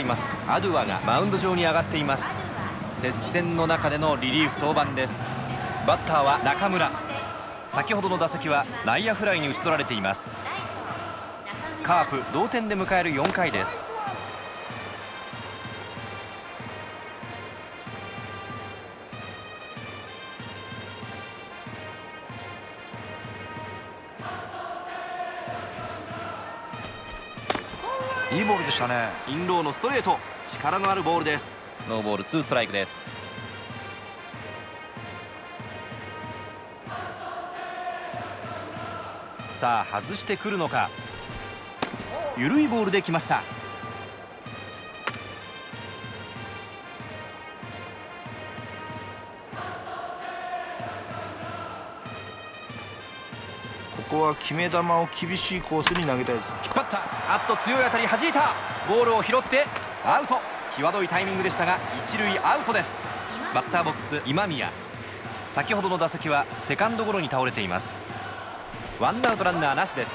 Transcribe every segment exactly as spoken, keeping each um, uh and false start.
りますアドゥアがマウンド上に上がっています。接戦の中でのリリーフ登板です。バッターは中村。先ほどの打席は内野フライに打ち取られています。カープ同点で迎えるよんかいです。 いいボールでしたね。 インローのストレート、力のあるボールです。ノーボールツーストライクです。さあ外してくるのか。緩いボールで来ました。 ここは決め球を厳しいコースに投げたいです。 引っ張った。あっと強い当たり、弾いた。ボールを拾ってアウト。際どいタイミングでしたが一塁アウトです。バッターボックス今宮。先ほどの打席はセカンドゴロに倒れています。ワンアウトランナーなしです。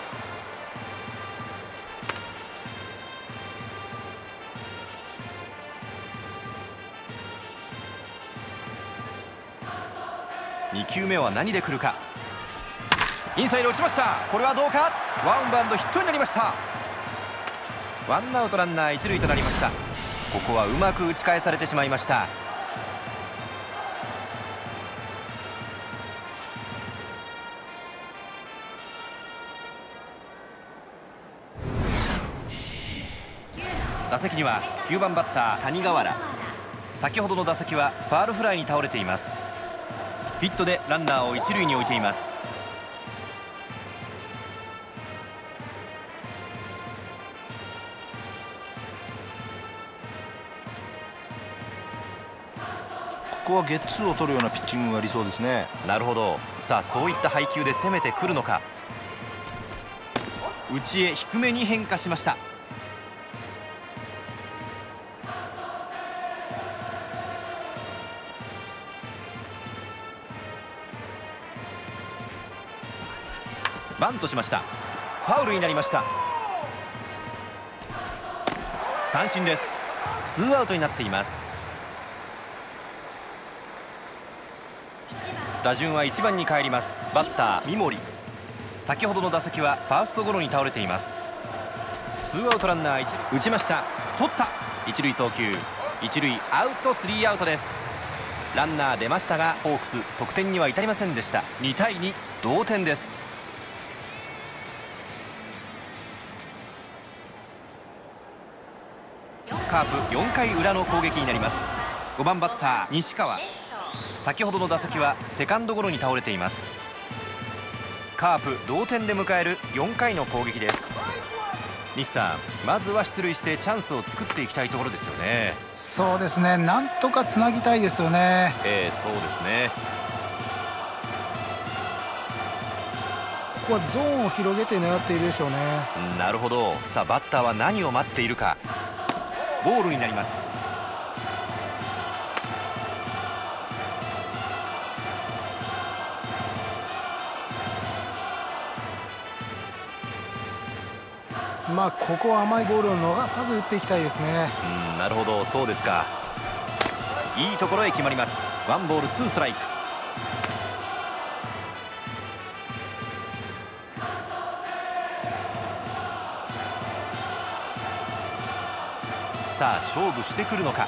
にきゅうめは何で来るか。インサイド打ちました。これはどうか。ワンバウンドヒットになりました。ワンアウトランナー一塁となりました。ここはうまく打ち返されてしまいました。打席にはきゅうばんバッター谷川原。先ほどの打席はファウルフライに倒れています。ヒットでランナーを一塁に置いています。 ここはゲッツーを取るようなピッチングが理想ですね。 なるほど。さあそういった配球で攻めてくるのか。内へ低めに変化しました。バントしました。ファウルになりました。三振です。ツーアウトになっています。打順はいちばんに帰ります。バッター三森。先ほどの打席はファーストゴロに倒れています。ツーアウトランナーいち打ちました。取った。一塁送球、一塁アウト、スリーアウトです。ランナー出ましたがホークス得点には至りませんでした。にたいに同点です。カープよんかい裏の攻撃になります。ごばんバッター西川。先ほどの打席はセカンドゴロに倒れています。カープ同点で迎えるよんかいの攻撃です。西さん、まずは出塁してチャンスを作っていきたいところですよね。 そうですね、なんとかつなぎたいですよね。 ええ、そうですね。 ここはゾーンを広げて狙っているでしょうね。 なるほど。さあバッターは何を待っているか。ボールになります。 まあここは甘いボールを逃さず打っていきたいですね。 うん、なるほど、そうですか。いいところへ決まります。ワンボールツーストライク。さあ勝負してくるのか。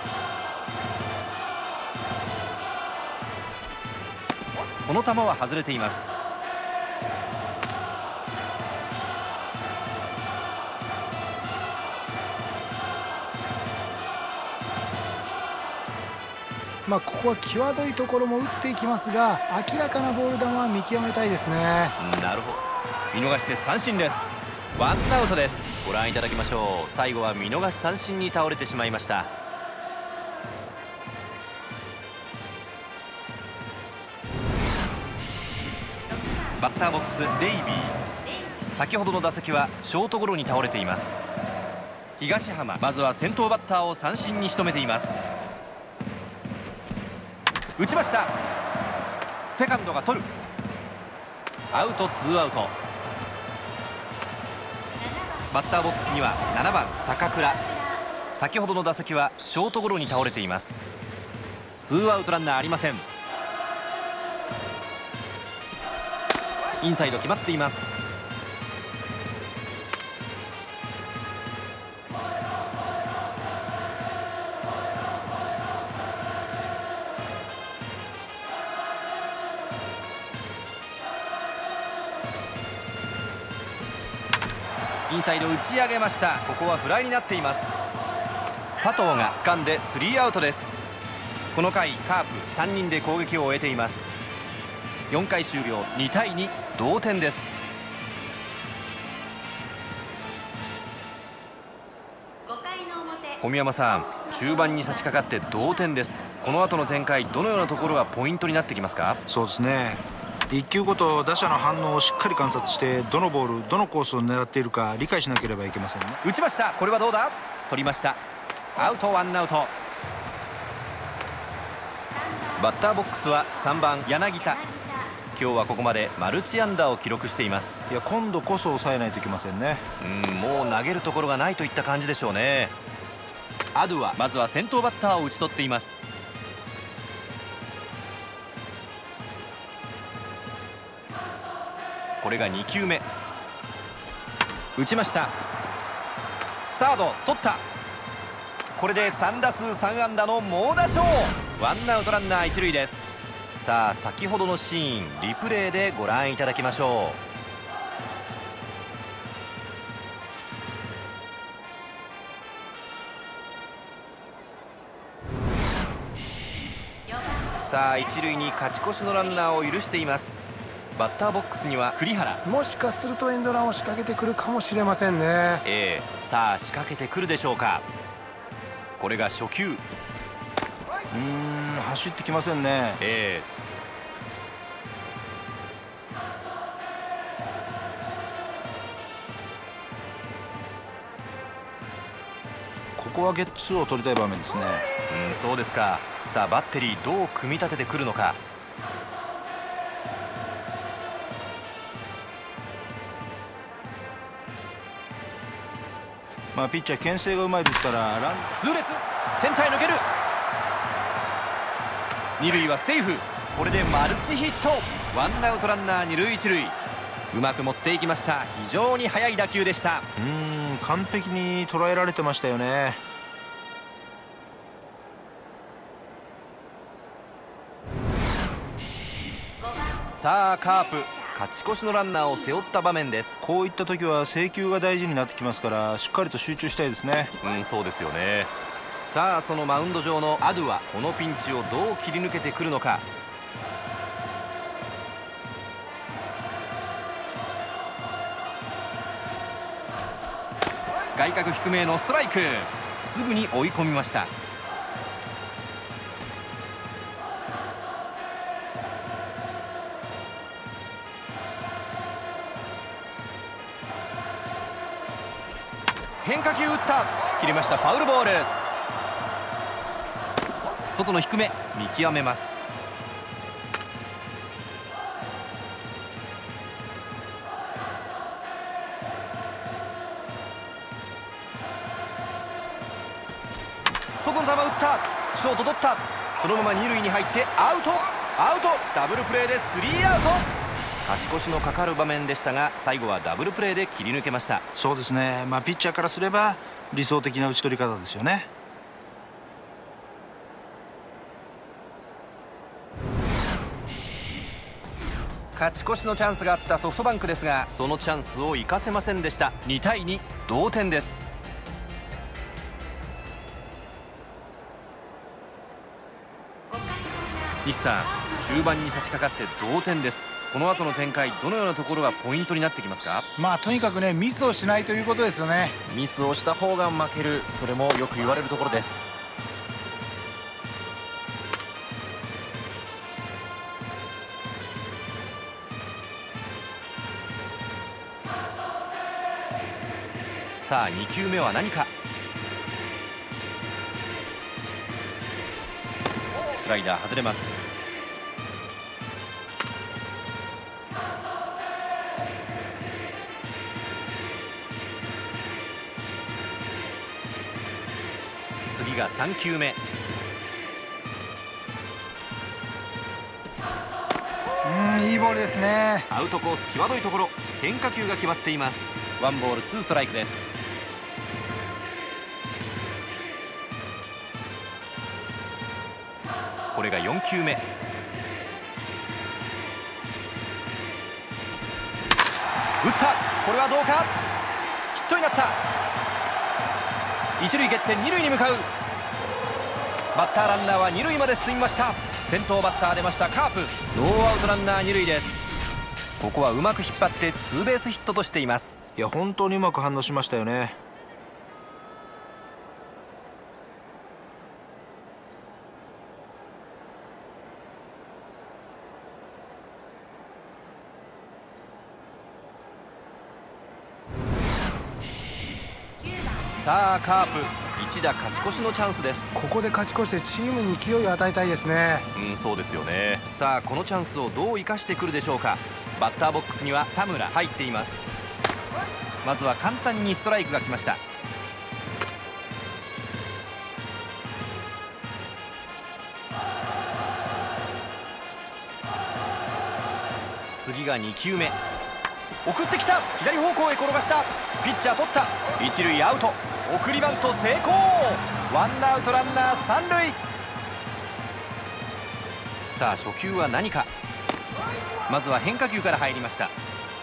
この球は外れています。 まあここは際どいところも打っていきますが、明らかなボール球は見極めたいですね。 なるほど。見逃して三振です。ワンアウトです。ご覧いただきましょう。最後は見逃し三振に倒れてしまいました。バッターボックスデイビー。先ほどの打席はショートゴロに倒れています。東浜、まずは先頭バッターを三振に仕留めています。打ちました。セカンドが取る。アウト、ツーアウト。バッターボックスにはななばん坂倉。 先ほどの打席はショートゴロに倒れています。ツーアウトランナーありません。インサイド決まっています。インサイド打ち上げました。ここはフライになっています。佐藤が掴んでスリーアウトです。この回カープさんにんで攻撃を終えています。よんかい終了、にたいに同点です。小宮山さん、中盤に差し掛かって同点です。この後の展開、どのようなところがポイントになってきますか？ そうですね、いっきゅうごと打者の反応をしっかり観察して、どのボールどのコースを狙っているか理解しなければいけませんね。 打ちました。これはどうだ？取りました。アウト、ワンアウト。バッターボックスはさんばん柳田。今日はここまでマルチ安打を記録しています。 いや、今度こそ抑えないといけませんね。 うん、もう投げるところがないといった感じでしょうね。アドゥはまずは先頭バッターを打ち取っています。これがにきゅうめ。打ちました。サード取った。これでさんだすうさんあんだの猛打賞。ワンアウトランナーいちるいです。さあ、先ほどのシーンリプレイでご覧いただきましょう。さあ、一塁に勝ち越しのランナーを許しています。バッターボックスには栗原。 もしかするとエンドランを仕掛けてくるかもしれませんね。 ええ、さあ仕掛けてくるでしょうか。これが初球。 うーん、走ってきませんね。 ええ、 ここはゲッツーを取りたい場面ですね。 うん、そうですか。さあバッテリーどう組み立ててくるのか。 まあピッチャー牽制がうまいですから、ラン痛烈、センターへ抜ける。二塁はセーフ。これでマルチヒット。ワンアウトランナー二塁一塁。うまく持っていきました。非常に速い打球でした。 うーん、完璧に捉えられてましたよね。 さあカープ勝ち越しのランナーを背負った場面です。 こういった時は制球が大事になってきますから、しっかりと集中したいですね。 うん、そうですよね。さあそのマウンド上のアドゥはこのピンチをどう切り抜けてくるのか。外角低めへのストライク。すぐに追い込みました。変化球打った。切りました。ファウルボール。外の低め見極めます。外の球打った。ショート取った。そのまま二塁に入ってアウト。アウト。ダブルプレーでスリーアウト。勝ち越しのかかる場面でしたが、最後はダブルプレーで切り抜けました。 そうですね、まあピッチャーからすれば理想的な打ち取り方ですよね。 勝ち越しのチャンスがあったソフトバンクですが、そのチャンスを生かせませんでした。にたいに同点です。西さん、中盤に差し掛かって同点です。この後の展開、どのようなところがポイントになってきますか？ まあとにかくね、ミスをしないということですよね。 ミスをした方が負ける、それもよく言われるところです。さあにきゅうめは何か。スライダー外れます。 次がさんきゅうめ。 うん、いいボールですね。 アウトコース際どいところ、変化球が決まっています。ワンボールツーストライクです。これがよんきゅうめ。打った。これはどうか。ヒットになった。一塁蹴って二塁に向かう。バッターランナーは二塁まで進みました。先頭バッター出ましたカープ。ノーアウトランナー二塁です。ここはうまく引っ張ってツーベースヒットとしています。 いや本当にうまく反応しましたよね。 さあカープ一打勝ち越しのチャンスです。 ここで勝ち越してチームに勢いを与えたいですね。 うん、そうですよね。さあこのチャンスをどう生かしてくるでしょうか。バッターボックスには田村入っています。まずは簡単にストライクが来ました。次がにきゅうめ。送ってきた。左方向へ転がした。ピッチャー取った。一塁アウト。送りバント成功。ワンアウトランナー三塁。さあ初球は何か。まずは変化球から入りました。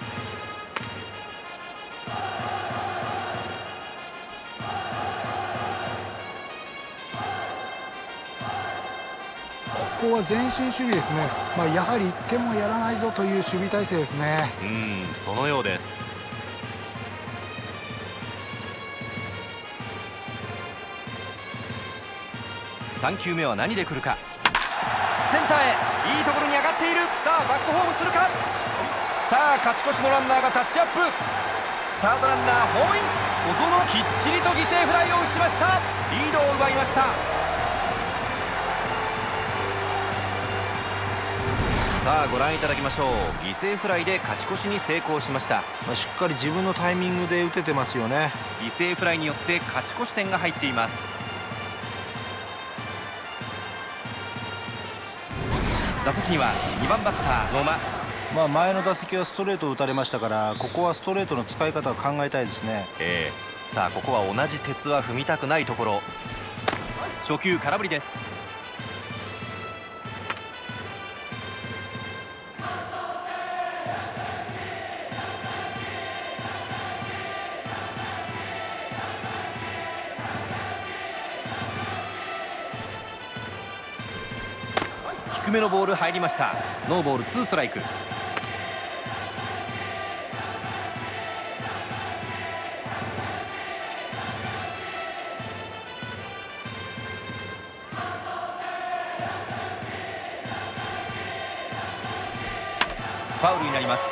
ここは前進守備ですね。まあ、やはりいってんもやらないぞという守備体制ですね。 うん、そのようです。さんきゅうめは何で来るか。センターへいいところに上がっている。さあバックホームするか。さあ勝ち越しのランナーがタッチアップ。サードランナーホームイン。小園きっちりと犠牲フライを打ちました。リードを奪いました。さあご覧いただきましょう。犠牲フライで勝ち越しに成功しました。 まあ、しっかり自分のタイミングで打ててますよね。 犠牲フライによって勝ち越し点が入っています。打席にはにばんバッター野間。 まあ前の打席はストレートを打たれましたから、ここはストレートの使い方を考えたいですね。 ええ、さあここは同じ鉄は踏みたくないところ。初球空振りです。低めのボール入りました。ノーボールツーストライク。ファウルになります。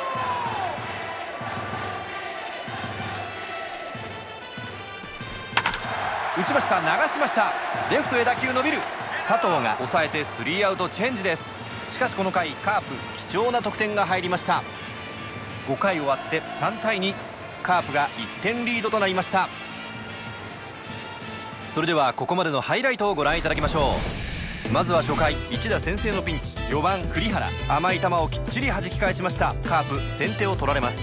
打ちました。流しました。レフトへ打球伸びる。佐藤が抑えてスリーアウトチェンジです。しかしこの回カープ貴重な得点が入りました。ごかい終わってさんたいに。カープがいってんリードとなりました。それではここまでのハイライトをご覧いただきましょう。まずは初回一打先制のピンチ。よばん栗原、甘い球をきっちり弾き返しました。カープ先手を取られます。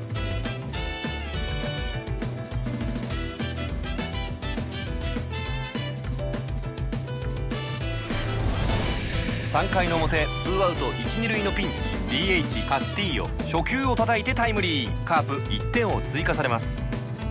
さんかいの表ツーアウトいち、に塁のピンチ。 ディーエイチ カスティーヨ初球を叩いてタイムリー。カープいってんを追加されます。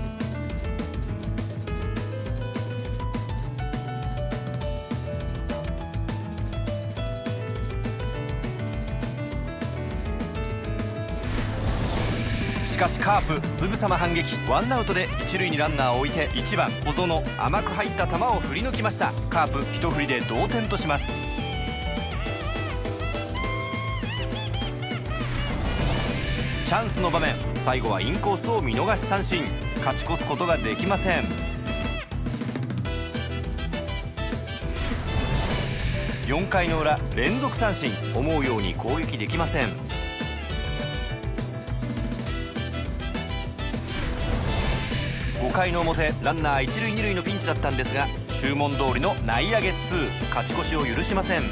しかしカープすぐさま反撃。ワンアウトで一塁にランナーを置いていちばん小園、甘く入った球を振り抜きました。カープ一振りで同点とします。チャンスの場面、最後はインコースを見逃し三振。勝ち越すことができません。よんかいの裏連続三振。思うように攻撃できません。ごかいの表ランナー一塁二塁のピンチだったんですが注文通りの内野ゲッツー、勝ち越しを許しません。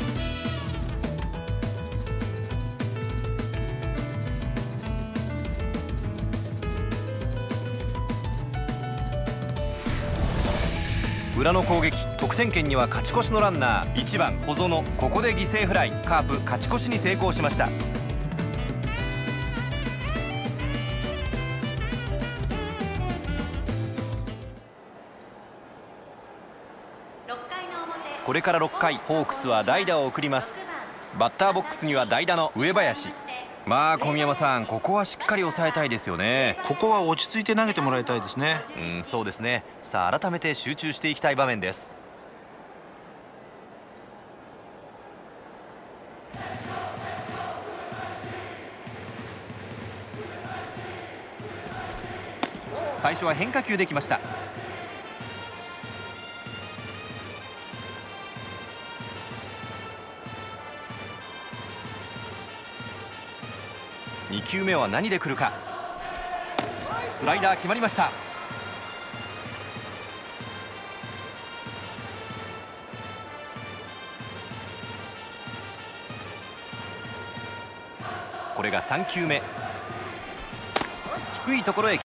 裏の攻撃、得点圏には勝ち越しのランナーいちばん小園、ここで犠牲フライ。カープ勝ち越しに成功しました。これからろっかい、ホークスは代打を送ります。バッターボックスには代打の上林。まあ小宮山さん、ここはしっかり抑えたいですよね。 ここは落ち着いて投げてもらいたいですね。 うん、そうですね。さあ改めて集中していきたい場面です。最初は変化球できました。にきゅうめは何で来るか。スライダー決まりました。これがさんきゅうめ。低いところへ